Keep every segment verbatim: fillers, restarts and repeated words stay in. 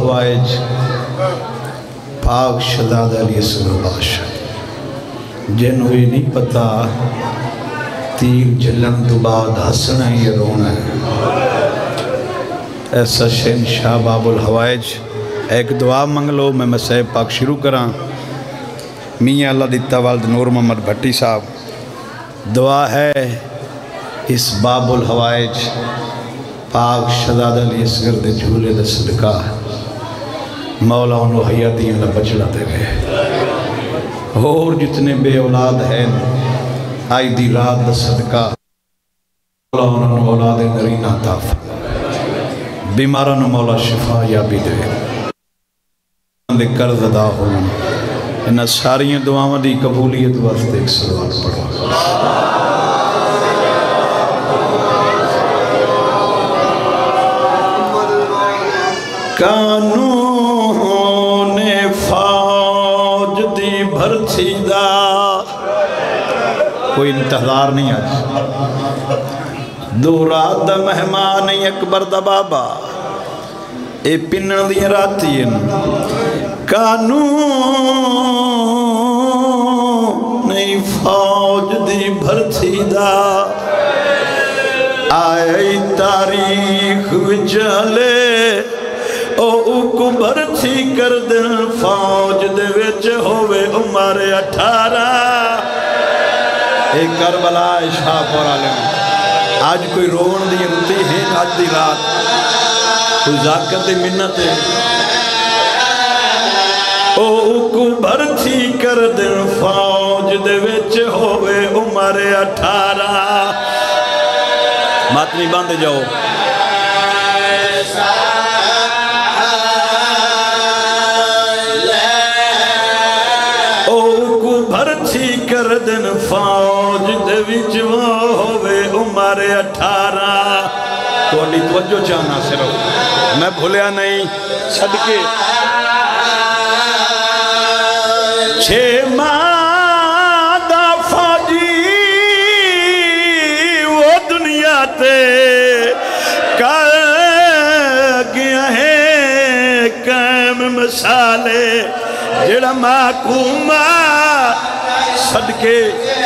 الحوائج پاک شہزاد علی اصغر بادشاہ جن ہوئی نہیں پتا تیر جلن تو بعد ہسنا ہی رونا ہے ایسا شہنشاہ باب الحوائج ایک دعا منگ لو میں مسیح پاک شروع کراں میاں اللہ دیتا والد نور محمد بھٹی صاحب دعا ہے اس باب الحوائج پاک شہزاد علی اصغر دے جھولے دے صدقہ مولا انہوں حیاتیاں نہ بچڑا دے گئے اور جتنے بے اولاد ہیں آئی دی رات دا صدقہ مولا انہوں اولاد نرینہ عطا فرمائے بیماران مولا شفا یا بھی دے دے قرض ادا ہوں انہا ساریاں دعاوں دی قبولیت واسطے ایک صلوات پڑھو قانون فوج دی بھرتی دا کوئی انتظار نہیں آج دو رات دا مہمان اکبر دا بابا اے پنن دی راتی قانون فوج دی بھرتی دا آئی تاریخ وچالے او اکو بھرتی کر دن فوج دے وچ ہوئے عمر اٹھارہ ایک کربلا شاہ پورا لیں آج کوئی رون دی رتی ہے آج دی رات کوئی ذاکر دی منت ہے او اکو بھرتی کر دن فوج دے وچ ہوئے عمر اٹھارہ ماتنی باندھے جاؤ بھرتی کر دن فوج دے وچ ہوئے عمر اٹھارہ تو اڈی توجہ چاہنا صرف میں بھولیا نہیں صدقے چھے ماہ دا فوجی وہ دنیا تے کر گیا ہے قائم مثالے جڑا محکومہ صدقے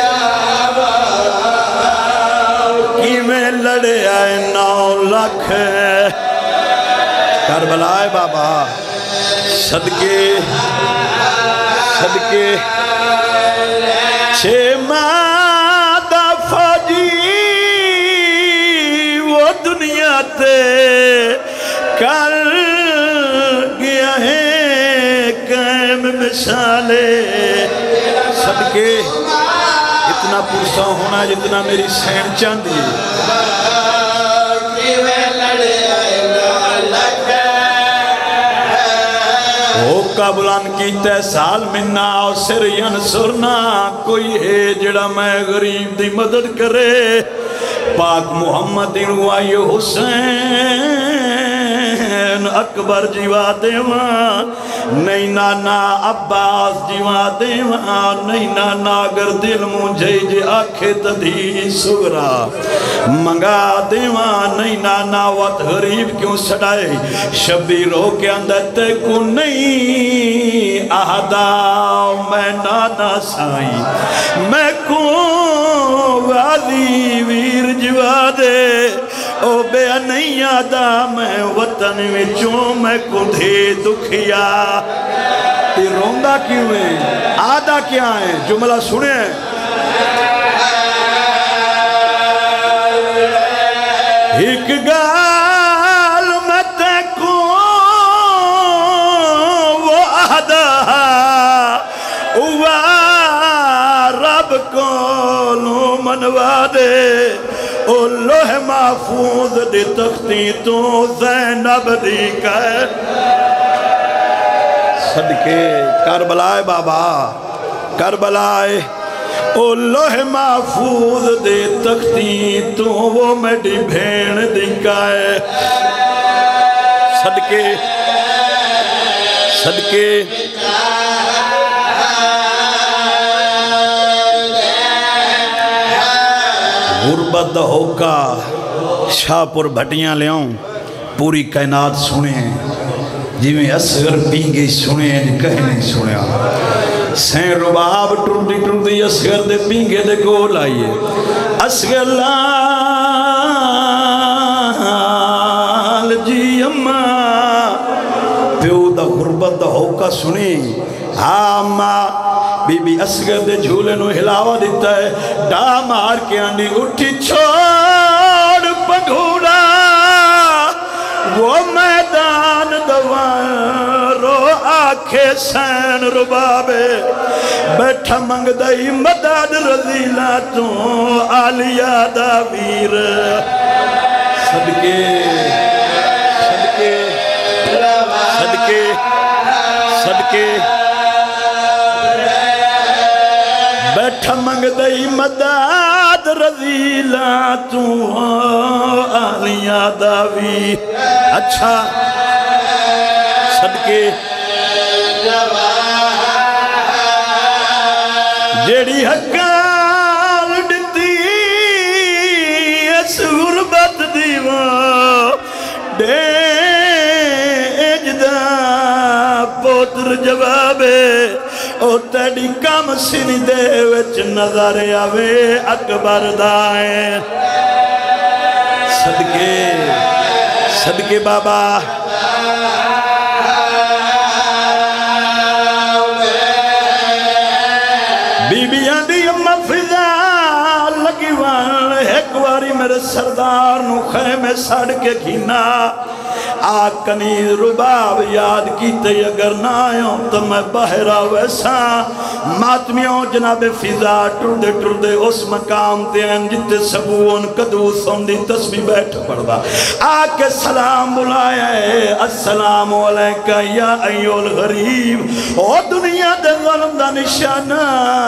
کی میں لڑے آئے نو لکھ کربلا ہے بابا صدقے صدقے چھے ماہ دا فوجی وہ دنیا تے کر گیا ہے قائم مثالے صدقے اتنا پرسا ہونا جتنا میری سین چاندی او قابلان کیتے سال مننا او سر ینصرنا کوئی ہے جڑا میں غریب دی مدد کرے پاک محمد انوائی حسین اکبر جیوا دیوان نہیں نانا عباس جیوا دیوان نہیں نانا اگر دل مجھے جے آنکھے تدھی سگرا منگا دیوان نہیں نانا وقت غریب کیوں سڑائے شبیروں کے اندر تے کو نہیں آہدا میں نانا سائی میں کو وادی ویر جیوا دے او بے نہیں آدھا میں وطن وچوں میں کدھے دکھیا تی روندہ کیوں ہے آدھا کیا ہے جملہ سنے ایک گال میں تے کو وہ آدھا ہوا رب کو لو منوا دے او لوح محفوظ دی تختی تو زینب دی کہے صدقے کربلائے بابا کربلائے او لوح محفوظ دی تختی تو وہ میڈی بھین دی کہے صدقے صدقے غربت ہوکا شاہ پر بھٹیاں لے آؤں پوری کائنات سنیں جی میں اصغر پینگے سنے ہیں کہیں نہیں سنے سین رباب ٹردی ٹردی اصغر دے پینگے دے گول آئیے اصغر لال جی اممہ پیو دا غربت دا ہوکا سنی ہاں ماں بی بی اصغر دے جھولے نو ہلاوہ دیتا ہے ڈا مار کے آنی اٹھی چھوڑ پگھوڑا وہ میدان دوان رو آنکھے سین ربابے بیٹھا منگ دائی مدد رضیلہ تو آلیہ دا ویر صدقے صدقے صدقے صدقے بیٹھا منگ دائی مدد رضیلہ تو آلیہ دا ویر اچھا صدقے جیڑی حقال ڈتی اس غربت دیوان ڈیج دا پوتر جوابے او تیڑی کام سنی دے وچ نظر آوے اکبر دائیں صدقے صدقے بابا بی بی آندی اممہ فضا لگی وان ایک واری میرے سردار نو خیمے ساڑ کے گھینا آکنی رباب یاد کیتے اگر نہ آئوں تو میں بہرہ ویسا ماتمیوں جناب فضا ٹردے ٹردے اس مقام تے ہیں جتے سبون قدوس ہوندی تسبیح بیٹھ پڑھدا آکے سلام بلایا ہے السلام علیکہ یا ایو الغریب او دنیا دے ظلم دا نشانہ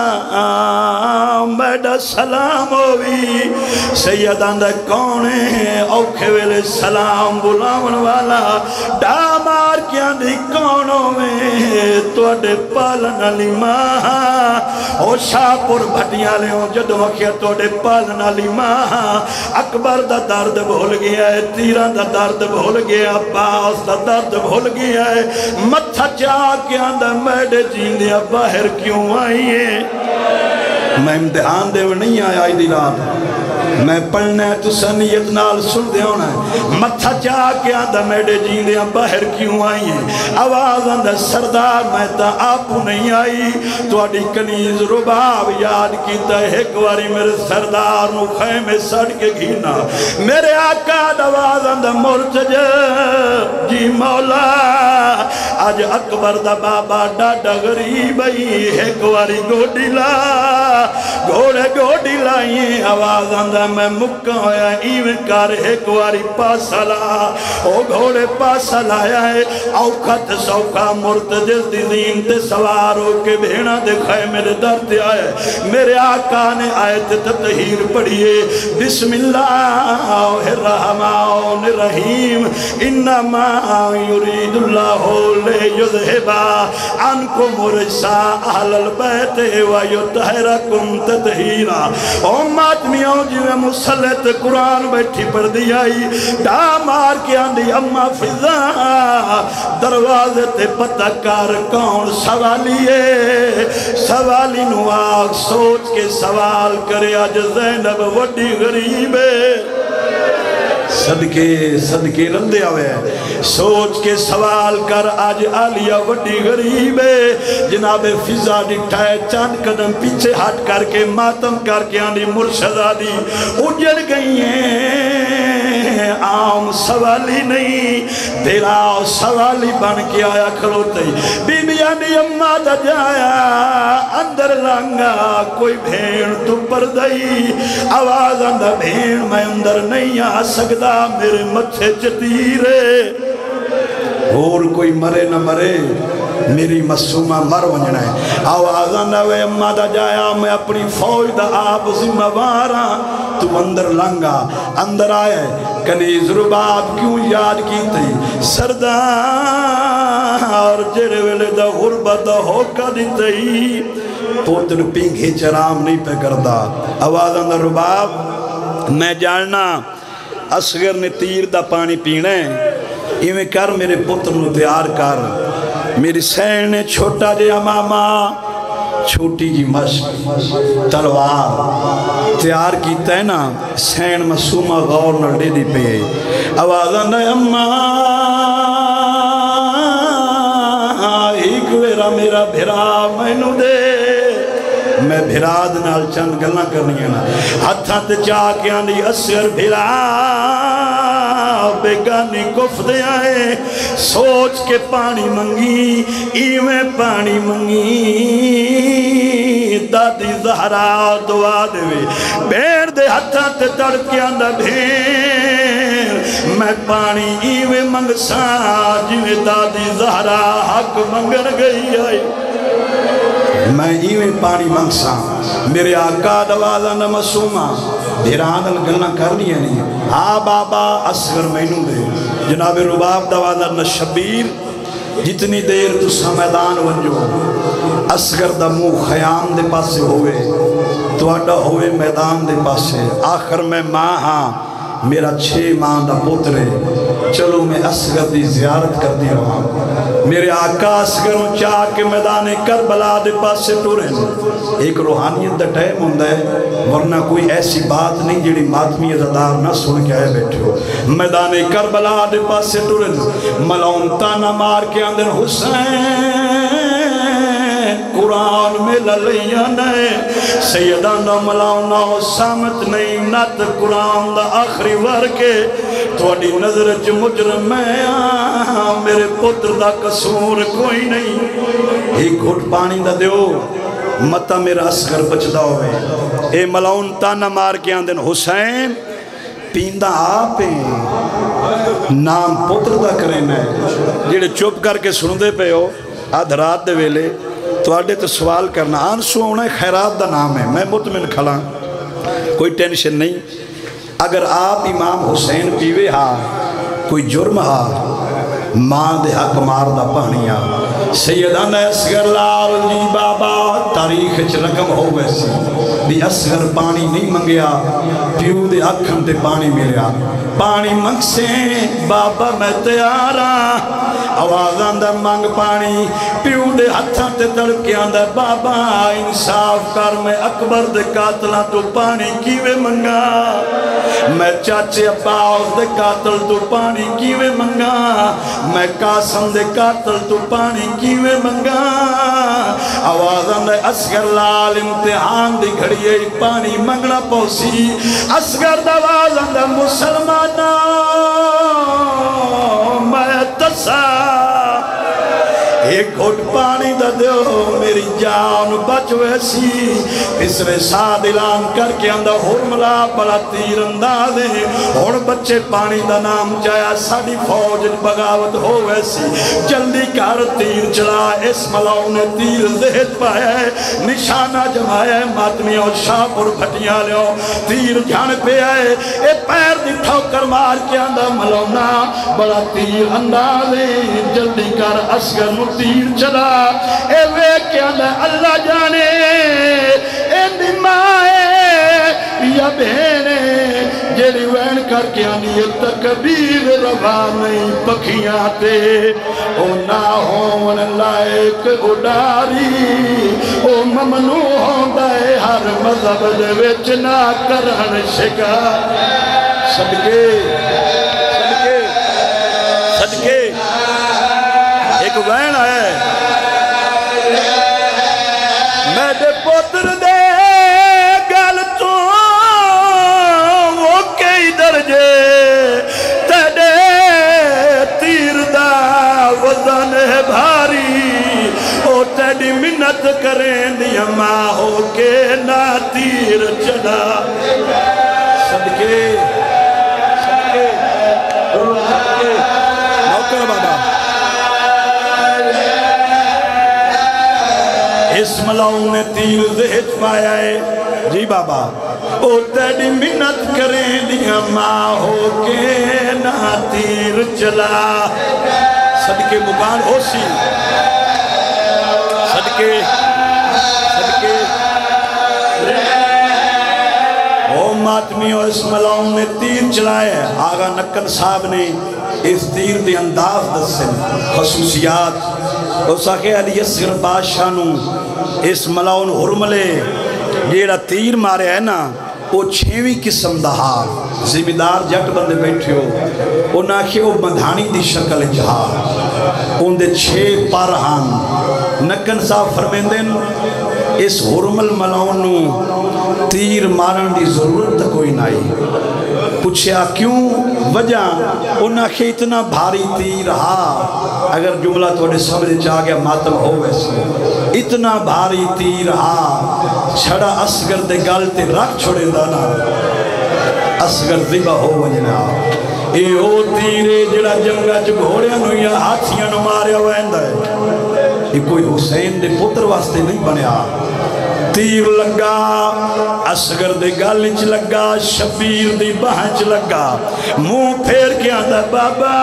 میڈا سلام ہوئی سیدان دے کونے اوکھے ویلے سلام بلاون والا ڈامار کیا دی کونوں میں تو اڈے پالن علی ماں او شاپور بھٹیاں لے ہوں جدو وقیہ تو اڈے پالن علی ماں اکبر دا درد بھول گیا ہے تیران دا درد بھول گیا ہے باس دا درد بھول گیا ہے متھا چاہ کے اندر میڈے جیندیا باہر کیوں آئیے میں امتحان دے وہ نہیں آیا آئی دلات میں پڑھنا ہے تو سنیت نال سن دے ہونا ہے متھا چاہ کے آدھا میڈے جیندیاں باہر کیوں آئی ہیں آواز اندر سردار میں تا آپو نہیں آئی تو اڈی کنیز رباب یاد کیتا ہے ایک واری میرے سردار نو خیمے سڑ کے گھینا میرے آقا آواز اندر مرتج جی مولا آج اکبر دا بابا ڈاڈا غریب آئی ایک واری گوڑی لا گھوڑے گوڑی لائیں آواز اندر میں مکہ ہویا ایویں کار ایک واری پاسا لا او گھوڑے پاسا لایا ہے اوکھت سوکھا مرتجز دی زین تے سواروں کے بھیڑا دکھائے میرے درد آئے میرے آقا نے آیت تطہیر پڑھئے بسم اللہ الرحمن الرحیم انما یرید اللہ لے یذہبا عنکم رجسا اہل البیت ویطہرکم تطہیرا او ماتمیوں جویں مسلط قرآن بیٹھی پڑھ دی آئی ڈا مار کے آندھی اممہ فضا دروازے تے پتہ کار کون سوالیے سوالی نو آگ سوچ کے سوال کرے آج زینب وڈی غریبے صدقے صدقے رندے آوے سوچ کے سوال کر آج آلیہ وڈی غریبے جناب فضا ڈٹھائے چاند قدم پیچھے ہٹ کر کے ماتم کر کے آنی مرشدہ دی اجڑ گئی ہیں عام سوالی نہیں دلاؤ سوالی بن کے آیا کھلوتے بی بی آنی اممہ دا جایا اندر لانگا کوئی بھین تو پر دئی آواز اندر بھین میں اندر نہیں آ سکتا میرے مچھے چتیرے اور کوئی مرے نہ مرے میری مسومہ مر ونجنا ہے آوازہ نوے اممہ دا جایا میں اپنی فوج دا آپ ذمہ وارا تو اندر لنگا اندر آئے کنیز رباب کیوں یاد کی تھی سردار جڑے ویلے دا غربت دا ہوکا دی تھی پوتر پینگھی چرام نہیں پہ کردہ آواز اندر رباب میں جاننا اصغر نے تیر دا پانی پینے ایویں کر میرے پتر نو تیار کر. میری سین نے چھوٹا جہا ماما چھوٹی جی مشق تلوار تیار کیتا ہے نا. سین معصومہ غور نال دے دی پے آواز آندا اماں ایک ویرا میرا بھرا مینوں دے. میں بھراد نال چند گلاں کرنیاں نا ہتھاں تے چا کے آندی اصغر بھرا بیگانی کف دے آئے سوچ کے پانی منگی ایویں پانی منگی دادی زہرا دعا دے بیر دے ہتھاں تے تڑ کے آندہ بھیر میں پانی ایویں منگ سا جویں دادی زہرا حق منگر گئی آئی. میں ایویں پانی منگ سا میرے آقا دوازہ نہ معصومہ بھیرانل گلنا کر لیا نہیں. ہاں بابا اصغر مینوں دے جناب رباب دوازہ نہ شبیر جتنی دیر تسا میدان ونجو اصغر دا منہ خیام دے پاسے ہوئے تو اڈا ہوئے میدان دے پاسے. آخر میں ماں ہاں میرا چھ ماں دا پوترے چلو میں اصغر دی زیارت کر دی رہا. میرے آقا اصغروں چاہ کے میدان کربلا دے پاسے ٹوریں. ایک روحانیت دا ٹائم ہوندہ ہے ورنہ کوئی ایسی بات نہیں جڑی ماتمی عزدار نہ سن کے آئے بیٹھے ہو. میدان کربلا دے پاسے ٹوریں ملون تانا مار کے اندر حسین قرآن میں للیاں نئے سیدان دا ملاؤنا ہو سامت نہیں نت قرآن دا آخری ور کے توڑی نظر چ مجرم میں میرے پتر دا قصور کوئی نہیں. ایک گھٹ پانی دا دیو متا میرا اصغر بچدا ہوئے. اے ملاؤن تانا مار کے آندن حسین پیندہ آپیں نام پتر دا کریں میں جیڑے چوپ کر کے سن دے پہ ہو آدھ رات دے ویلے تو آڈے تو سوال کرنا آنسو ہونا خیرات دا نام ہے. میں مطمئن کھلا کوئی ٹینشن نہیں. اگر آپ امام حسین پیوے ہاں کوئی جرم ہاں ماں دے حق مار دا پہنیا. سیدان اصغر لال جی بابا تاریخ چ رقم ہو ویسی بھی اصغر پانی نہیں منگیا پیو دے اکھن تے پانی ملیا. پانی منگ سے بابا میں تیارا آواز آندہ منگ پانی پیو دے ہتھاں تے تڑکے آندہ بابا انصاف کر میں اکبر دے قاتلہ تو پانی کیوے منگا. میں چاچے عباس دے قاتل تو پانی کیوے منگا. میں قاسم دے قاتل تو پانی کیوے منگا. آواز آندہ اصغر لال امتحان دی گھڑیے پانی منگنا پوسی. اصغر دواز آندہ مسلمانہ میں تسا ایک گھٹ پانی دا دیو میری جان بچ ویسی. پسرے ساتھ اعلان کر کے اندہ حرملا بڑا تیر اندازے اور بچے پانی دا نام جایا ساڑی فوج بغاوت ہو ویسی. جلدی کر تیر چلا اس ملاؤں نے تیر زہد پایا ہے نشانہ جمایا ہے ماتمی اور شاہ پر بھٹیاں لیو تیر جان پہ آئے اے پیر دی ٹھوکر مار کے اندہ ملاؤنا بڑا تیر اندازے. جلدی کر اصغر نو تیر چلا اے وے کیا نہ اللہ جانے اے نمائے یا بہنے جیڑی وین کر کے آنی تکبیر روا نہیں پکھیاں تے او نہ ہون لائق اڈاری او ممنوع ہوندہ ہے ہر مذہب دے وچ نہ کرن شکا. صدقے صدقے صدقے ایک وین ہے میں دے پتر دے گل تو وہ کئی درجے تیرے تیر دا وزن ہے بھاری او تیری منت کریں دیا ماں ہو کے نہ تیر چلا. صدقے صدقے صدقے نوکر بابا اس ملاؤں نے تیر زہد پایا ہے جی بابا او تیری منت کریں دیا ماں ہو کے نہ تیر چلا. صدقے مکان ہو سی صدقے صدقے او ماتمیوں اس ملاؤں نے تیر چلائے. آغا نکن صاحب نے اس تیر دے انداز دسن خصوصیات اس آخے علی اصغر بادشاہ نو اس ملاؤن حرملے جیڑا تیر مارے ہے نا وہ چھویں قسم دا ہار زمیندار جٹ بندے بیٹھے ہو انہاں آخے وہ مدھانی دی شکل جہار ان دے چھے پارہان نکن صاحب فرمیندن اس حرمل ملاؤن نو تیر مارن دی ضرورت کوئی نائی پوچھیا کیوں وجہ انہاں کے اتنا بھاری تیر ہا اگر جملہ توڑے سمجھے چاہ گیا ماتم ہو ویسے اتنا بھاری تیر ہا چھڑا اصغر دے گالتے رکھ چھوڑے دانا اصغر ذبح ہو وجنا اے او تیرے جڑا جنگا چ گھوڑیاں نو یا ہاتھیاں نو ماریا ویندا ہے یہ کوئی حسین دے پتر واسطے نہیں بنیا تیر لگا اصغر دے گل چ لگا شبیر دی باہ چ لگا منہ پھیر کے آندا بابا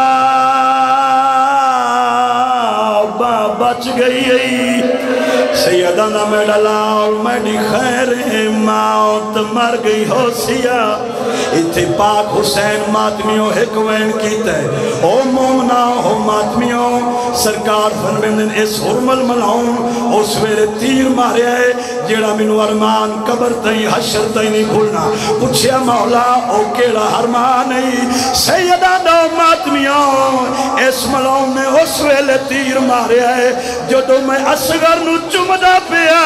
بابا بچ گئی سیدہ نا میں ڈالا اور میں دی خیر موت مر گئی ہو سیا اتھے پاک حسین ماتمیوں حکوین کیتا ہے او مومنا ہو ماتمیوں سرکار فرمیندن اس حرمل ملاؤں اس ویرے تیر مارے ہے جیڑا منو ارمان قبر تائیں حشر تائیں نہیں بھولنا پوچھیا مولا او کیڑا ارمان نہیں سیدہ نا ماتمیوں اس ملاؤں نے اس ویلے تیر مارے ہے جو تو میں اصغر نو چمدہ پیا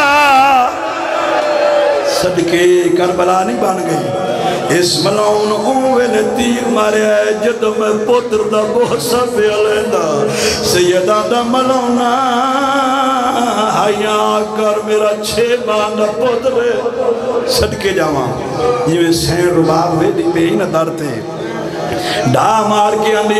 صدقے کربلا نہیں بن گئی اس ملاؤن اوہلے تیر مارے ہے جدو میں پتر دا بہسا پہ علیندہ سیدہ دا ملاؤنا حیاء کر میرا چھے باندہ پتر ہے صدقے جاواں یہ سین رباب ویدی پہ ہی نہ دارتے ڈھا مار کے اندھی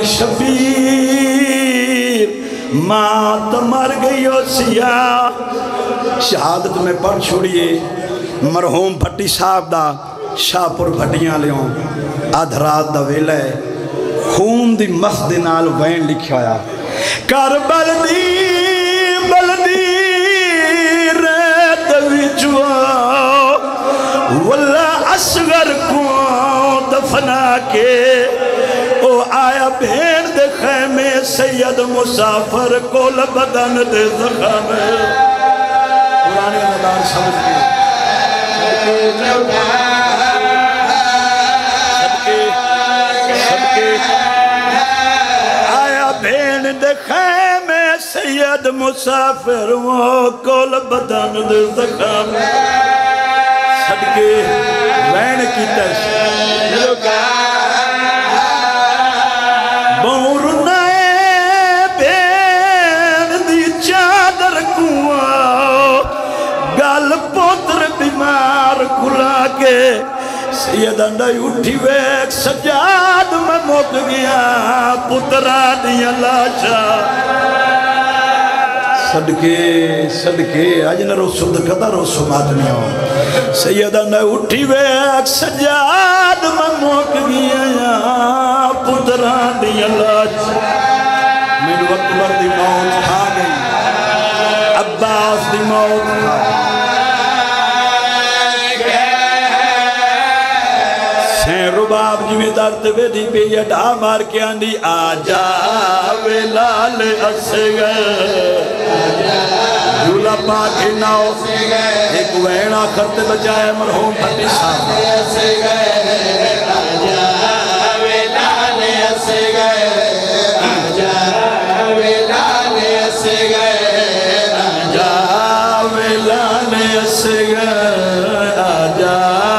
شبیر مات مر گئی ہو سیاہ شہادت میں پڑھ چھوڑیے مرحوم بھٹی صاحب دا شاپور بھٹیاں لیوں آدھرات دا ویلے خون دی مخد نال وین لکھیا آیا کربل دی بلدی ریت وچوا واللہ اصغر کو دفنا کے او آیا بین دے خیمے سید مسافر کو لبدن دے زخمے قرآن ادار سمجھ کے آیا بین دے خیمے سید مسافر وہ کو لبدن دے زخمے صدقے وین کی تشکیل کھلا کے سیدہ نہیں اٹھی ویک سجاد میں موت گیا پترہ دیا لاشا صدقے صدقے آج نہ رو صدقہ رو سماتنیوں سیدہ نہیں اٹھی ویک سجاد میں موت گیا پترہ دیا لاشا میرے وقت بردی موت کھا گئی عباس دی موت کھا گئی رباب جوی دارت بیدی پہ یہ ڈھا مار کے آندھی آجا ویلال اصغر جھولا پاکی ناؤ ایک وینا خط بجائے مرحوم بھٹی صاحب آجا ویلال اصغر آجا ویلال اصغر آجا ویلال اصغر آجا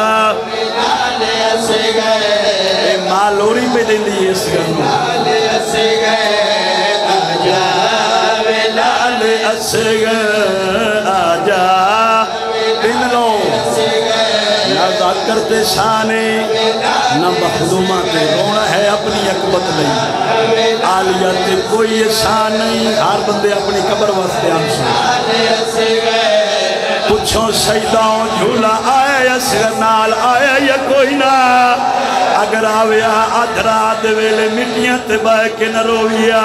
لوری پہ دیں دی اس گھر لال اصغر آجا لال اصغر آجا دن لو نہ ذاکرتے شانے نہ مخدومات رونا ہے اپنی اکبت نہیں آلیت کوئی شان نہیں ہر بندے اپنی قبر واسطے آنسو پچھوں شہیدوں جھولا آیا اصغر نال آیا یا کوئی نہ اگر آویا ادھرات ویلے مٹیاں تے بائے کے نہ رویا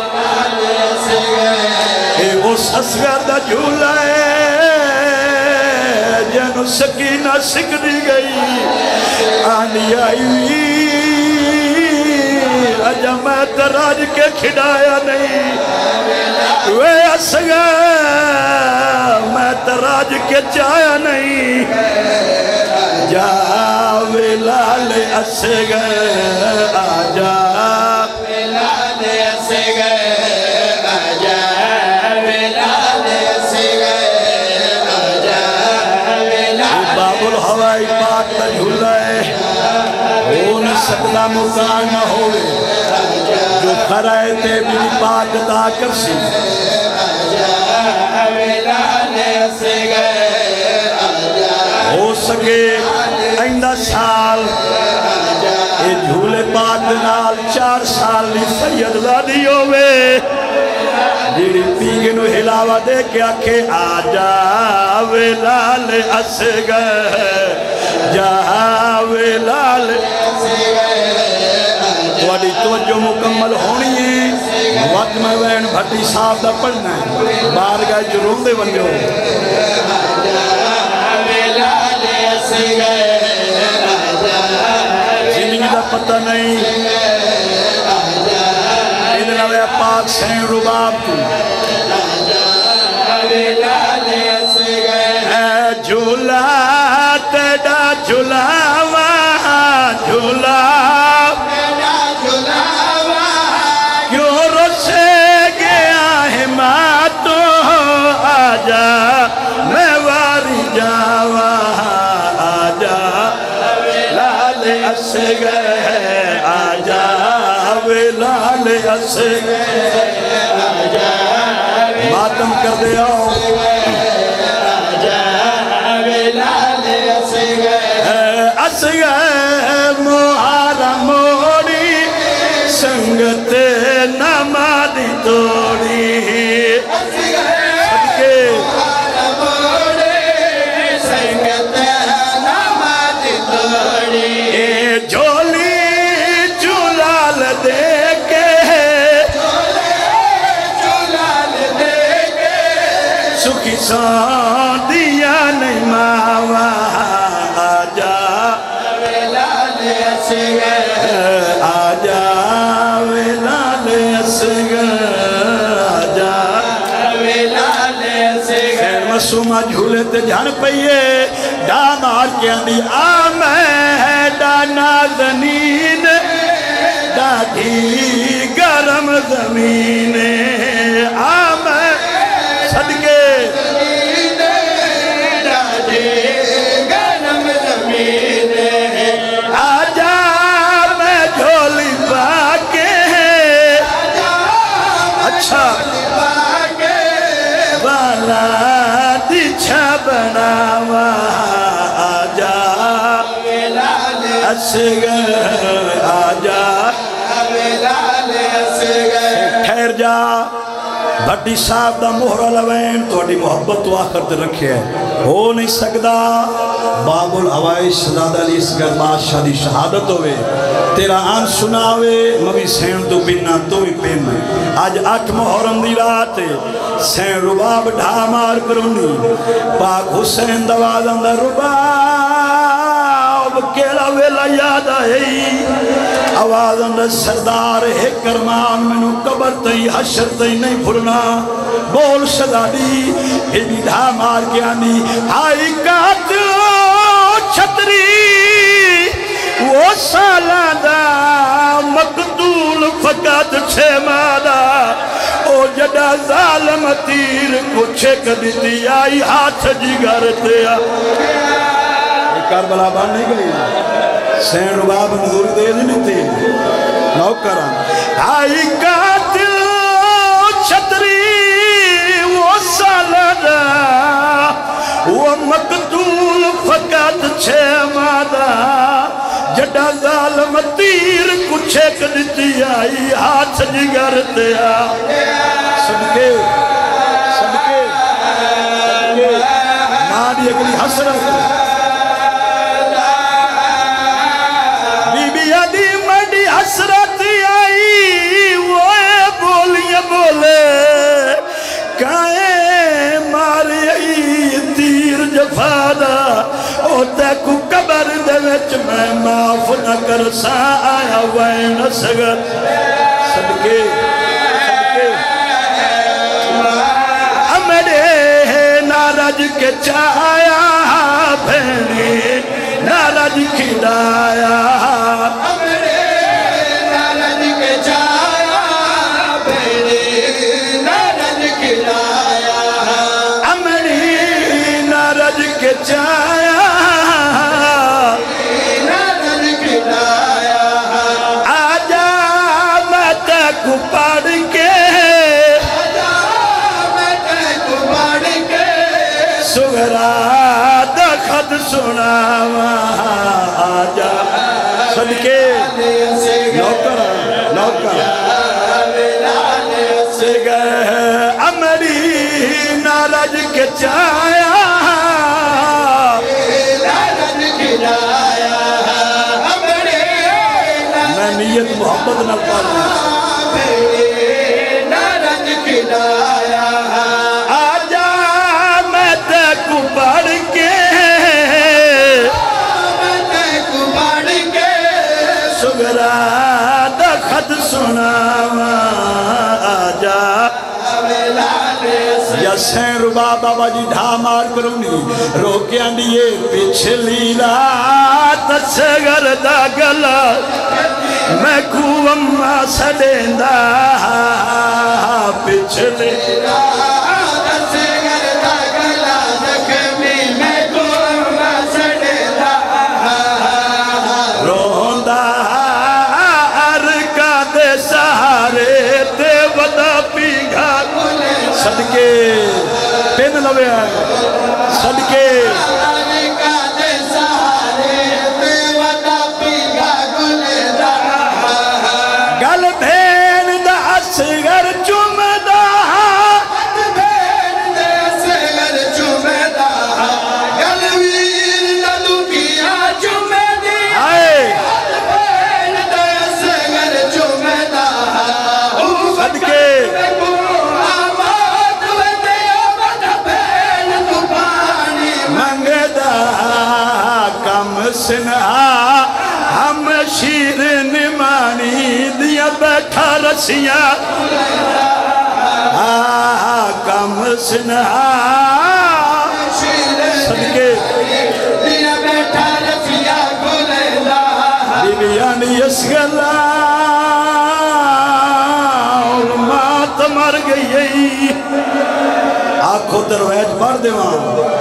اے اس اصغر دا جھولا ہے جنو سکینہ سکھ دی گئی آنی آئی اجا میں تراج کے کھڑایا نہیں وے اصغر میں تراج کے چایا نہیں جا ولال اصغر آجا ولال اصغر آجا ولال اصغر آجا ولال باب الہوائی پاک تا جھولا ہے ہو نہ سکتا مکان نہ ہوئے جو کرائے تے بھی پاک دا کرسی ہو سکے آئندہ سال اے جھولے پاک نال چار سال لی سید زادی ہوئے جیڑی پیگنو ہلاوہ دے کے آکھے آجا ولال اصغر جا ولال تھوڑی توجہ مکمل ہونی ہے وقت میں وین بھٹی صاحب دا پڑھنا ہے بارگاہ جرون دے بن گئے زندگی دا پتہ نہیں ادھر نوے پاک سین رباب کو اے جھولا تیڑا جھولاوا جھولا کیوں رسے گیا ہے ماں تو آجا میں واری جاوا آجا ولال اصغر آجا ولال اصغر آجا ماتم کر دے آؤ اصغر محرم موڑی سنگت نمادی توڑی صدقے محرم موڑی سنگت نمادی توڑی جھولی جھولال دے کے جھولال دے کے سکھی سان دیا نہیں ماوا آجا آجا ولال اصغر آجا ولال اصغر خیر مسومہ جھولے تے جھان پئیے ڈامار کے اندی آمیں ڈانا زمین ڈاڈھی گرم زمین آمیں صدقے ڈاڈھی گرم زمین آجا میں جھولی باکے اچھا والا دیچھا بناوا آجا اصغر آجا ٹھہر جا بھٹی صاحب دا مہرہ لوین توڑی محبت تو آخر تے رکھے ہے ہو نہیں سکدا باب الہوائی شداد علی اصغر بادشاہ دی شہادت ہوئے تیرا آن سناوے مبی سین تو بنا تو ہی پین آج اٹھ محرم دی رات سین رباب ڈھا مار کرونی پاک حسین دواز اندر رباب کیڑا ویلا یاد آئی آواز اندر سردار ہے کرمان منو قبر تئی حشر تئی نہیں بھولنا بول شدادی ہی ڈھا مار کے آنی آئی قاتل چھتری وہ سالہ مقتول فقط چھے مادا او جڑا ظالم تیر کچھ کدیتی آئی ہاتھ جگر تیا کربلا بان نہیں گئی سین رباب مزور دے دنی تھی نوکران آئی قاتل چھتری وہ سالہ وہ مقتول فقط چھے مادا جڑا ظالم تیر کچھ کدیتی آئی ہاتھ جگر تیا صدقے صدقے صدقے مانی اگلی حسرت بی بی عدی مڈی حسرت آئی وہ بولیے بولے کائیں ماری تیر جفادا اوتے کو قبر دے وچ میں معاف نہ کر سا آیا وین سگر صدقے صدقے امرے نارج کے چایا بھینی نارج کھڑایا امرے نارج کے چایا بھینی نارج کھڑایا امری نارج کے چایا نارج کھڑایا آجا میں تے کو پڑھ کے آجا میں تے کو پڑھ کے سغرا دا خط سناوا آجا صدقے نوکر نوکر سے گئے امری نارج کے چایا نارج کھڑایا امری میں نیت محبت نہ پالا نارج کھڑایا آجا میں تے کو پڑھ کے میں تے کو پڑھ کے سغرا دا خط سناوا آجا یا سین ربا بابا جی ڈھا مار کرونی روکیاں دیئے پچھلی رات سگر دا گلا میں کو اممہ سڑیندہ پچھلی رات سگر دا گلا زخمی میں کو اممہ سڑیندہ روندہ ارکا دے سہارے تے ودا پیگا صدقے پین لوے آئے صدقے ارکا دے سہارے تے ودا پیگا گل بھین دا اصغر چومدہ گل بھین دا اصغر چومدہ گل ویر دا دکیا چومدی گل بھین دا اصغر چومدہ صدقے آماد ودے آمد بھین تو پانی منگدہ کم سنہا ہم شیر نمانی دیا بیٹھا رسیاں کم سنہا صدقے دیا بیٹھا رسیاں بیویان یسگلا علمات مر گئی آنکھو در روایت پڑھ دے وہاں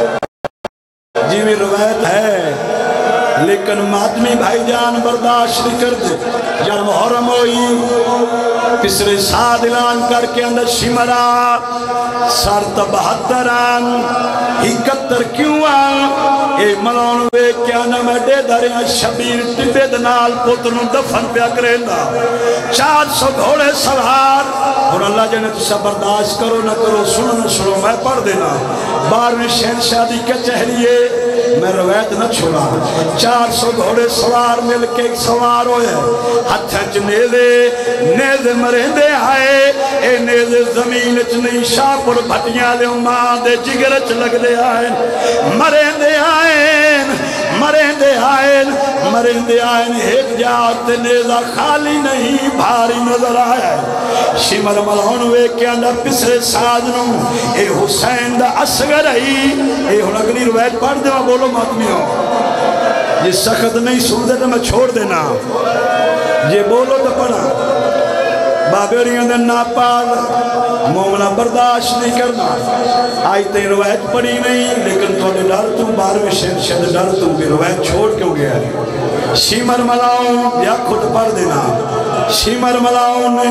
جی بھی روایت ہے لیکن ماتمی بھائی جان برداشت کر دے جان محرم ہوئی پسرے ساد اعلان کر کے اندر شمرا سارت بہتران ہکتر کیوں آن اے ملون وے کیا نمہ دے دریاں شبیر ٹپے دنال پتروں دفن پیا کریندا چار سو گھوڑے سوار اور اللہ جانے تو سب برداشت کرو نہ کرو سنو نہ سنو میں پڑھ دینا بارویں شہنشاہی کے چہریے میں روایت نہ چھوڑا چار سو گھوڑے سوار مل کے ایک سوار ہوئے ہتھنچ نیدے نیدے مرندے آئے اے نیدے زمین اچ نہیں شاپر بھٹیاں لے ماں دے جگر اچ لگ دے آئے مرندے آئے مرندے آئے مرندے آئے ایک جات نیدہ خالی نہیں بھاری نظر آئے شمر ملہون وے کے اندر پسرے سادنوں اے حسین دا اصغر ہی اے ہن اگلی روایت پڑھ دے میں بولو ماتمیوں یہ سخت نہیں سن دے تو میں چھوڑ دینا یہ بولو تو پڑھا بابیریوں نے ناپال مومنہ برداشت نہیں کرنا آئی تے روایت پڑھی نہیں لیکن تو نے ڈر تم بارویں شہد ڈر تم بھی روایت چھوڑ کیوں گیا شیمر ملاؤں یا خود پڑھ دینا شیمر ملاؤں نے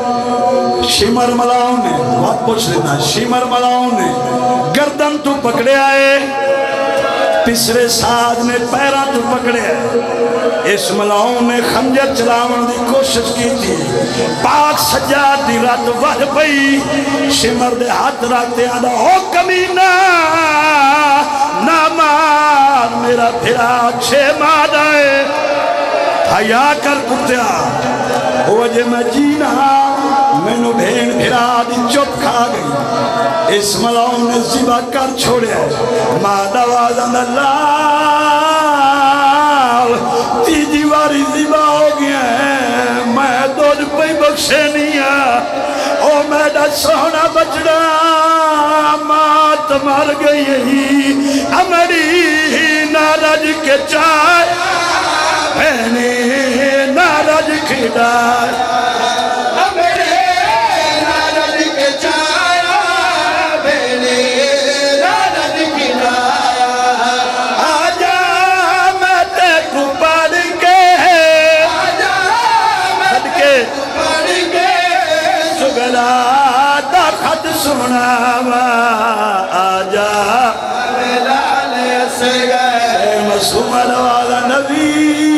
شیمر ملاؤں نے بات پوچھ دینا شیمر ملاؤں نے گردن تو پکڑے آئے تیسرے ساتھ نے پیرا تو پکڑے اس ملاؤں نے خنجر چلاون دی کوشش کی تھی پاک سجاد دی رات وحد پئی شمر دے ہاتھ رکھتے آدھا او کمینہ نہ مار میرا پھرا چھے ماد آئے حیاء کر کتیا وہ جے میں جینا میں نو بھین پھرا دی چپ کھا گئی اس ملاؤں نے زبا کر چھوڑے ماں نواز اللہ تیجی واری زبا ہو گیا ہے میں دوج پہ بخشے نہیں ہے او میڈا سونا بچڑا ماں تمہار گئی امری نارج کے چائے بہنی نارج کھڑائے امری نارج کے چائے بہنی نارج کھڑائے آجا میں تے کو پڑھ کے آجا میں تے کو پڑھ کے سگلا دا خط سنا آجا ملالے سے گئے مسوم والا نبی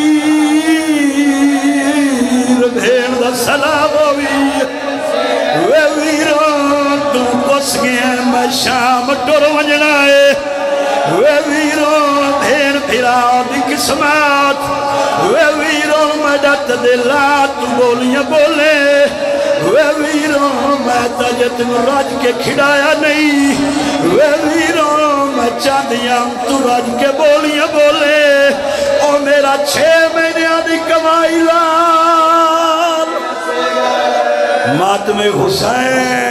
بھیڑ دا سلام ہوئی وے ویروں تو کس گئے میں شام ٹور ونجنا ہے وے ویروں بھیڑ پھرا دی قسمات وے ویروں میں ڈت دلا تو بولیاں بولے وے ویروں میں تجت راج کے کھڑایا نہیں وے ویروں میں چاندیاں تو راج کے بولیاں بولے او میرا چھے مہینے آدھی کمائی لال ماتم حسین